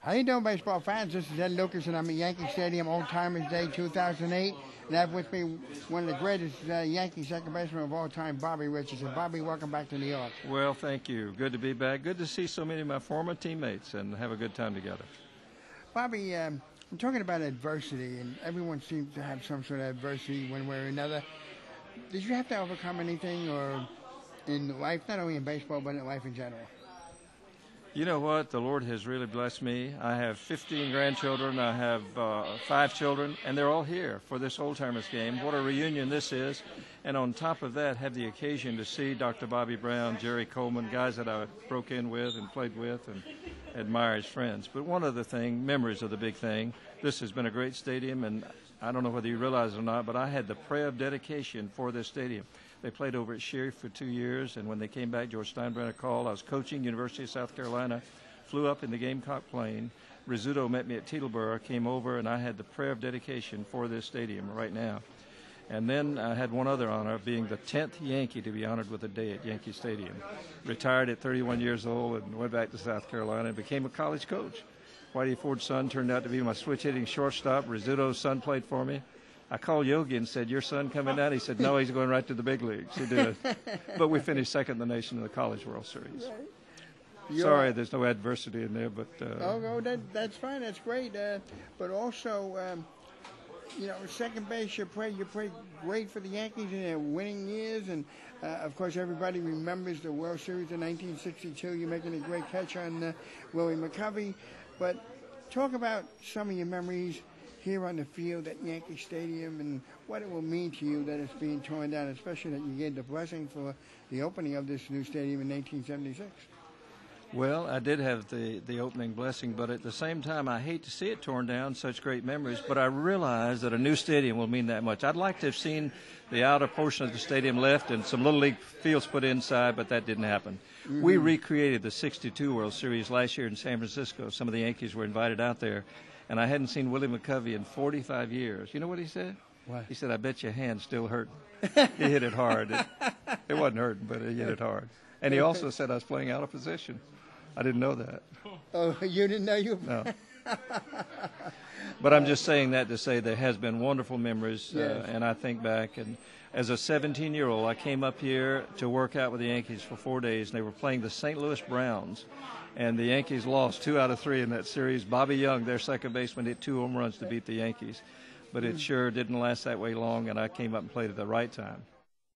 How you doing, baseball fans? This is Ed Lucas, and I'm at Yankee Stadium, Old Timers Day 2008. And I have with me one of the greatest Yankee second basemen of all time, Bobby Richardson. Bobby, welcome back to New York. Well, thank you. Good to be back. Good to see so many of my former teammates and have a good time together. Bobby, I'm talking about adversity, and everyone seems to have some sort of adversity one way or another. Did you have to overcome anything or in life, not only in baseball, but in life in general? You know what? The Lord has really blessed me. I have 15 grandchildren. I have 5 children, and they're all here for this Old Timers game. What a reunion this is. And on top of that, have the occasion to see Dr. Bobby Brown, Jerry Coleman, guys that I broke in with and played with and admire as friends. But one other thing, memories of the big thing. This has been a great stadium, and I don't know whether you realize it or not, but I had the prayer of dedication for this stadium. They played over at Sheriff for 2 years, and when they came back, George Steinbrenner called. I was coaching University of South Carolina, flew up in the Gamecock plane. Rizzuto met me at Teterboro, came over, and I had the prayer of dedication for this stadium right now. And then I had one other honor, being the 10th Yankee to be honored with a day at Yankee Stadium. Retired at 31 years old and went back to South Carolina and became a college coach. Whitey Ford's son turned out to be my switch-hitting shortstop. Rizzuto's son played for me. I called Yogi and said, "Your son coming down?" He said, "No, he's going right to the big leagues." He did. But we finished second in the nation in the College World Series. Sorry, there's no adversity in there, but... that's fine. That's great. But also, second base, you play great for the Yankees in their winning years. And, of course, everybody remembers the World Series in 1962. You're making a great catch on Willie McCovey. But talk about some of your memories here on the field at Yankee Stadium and what it will mean to you that it's being torn down, especially that you gave the blessing for the opening of this new stadium in 1976. Well, I did have the opening blessing, but at the same time, I hate to see it torn down, such great memories, but I realize that a new stadium will mean that much. I'd like to have seen the outer portion of the stadium left and some Little League fields put inside, but that didn't happen. Mm-hmm. We recreated the 62 World Series last year in San Francisco. Some of the Yankees were invited out there, and I hadn't seen Willie McCovey in 45 years. You know what he said? What? He said, "I bet your hand's still hurting." He hit it hard. It wasn't hurting, but he hit it hard. And he also said I was playing out of position. I didn't know that. Oh, you didn't know you? No. But I'm just saying that to say there has been wonderful memories, yes. And I think back. And as a 17-year-old, I came up here to work out with the Yankees for 4 days, and they were playing the St. Louis Browns. And the Yankees lost 2 out of 3 in that series. Bobby Young, their second baseman, hit 2 home runs to beat the Yankees. But it sure didn't last that way long, and I came up and played at the right time.